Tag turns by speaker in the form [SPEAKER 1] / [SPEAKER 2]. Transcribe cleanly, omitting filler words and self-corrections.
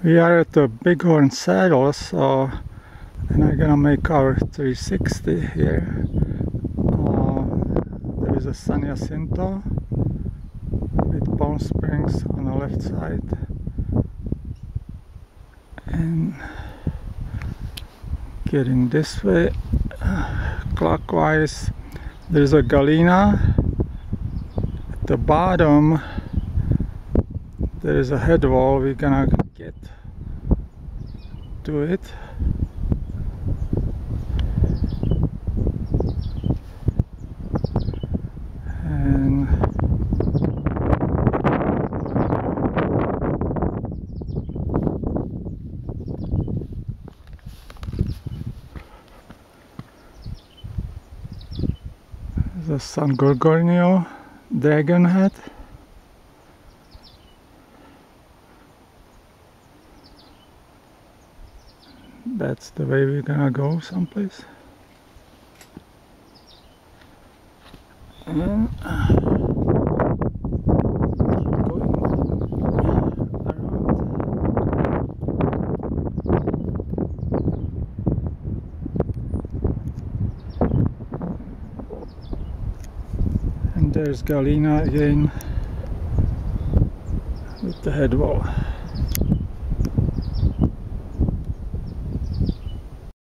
[SPEAKER 1] We are at the Bighorn Saddle, so and I'm gonna make our 360 here. There is a San Jacinto with Palm Springs on the left side, and getting this way clockwise. There's a Galena. At the bottom there is a head wall. We're gonna get to it. And the San Gorgonio Dragon Head. That's the way we're gonna go someplace. And then keep going around. And there's Galena again with the head wall.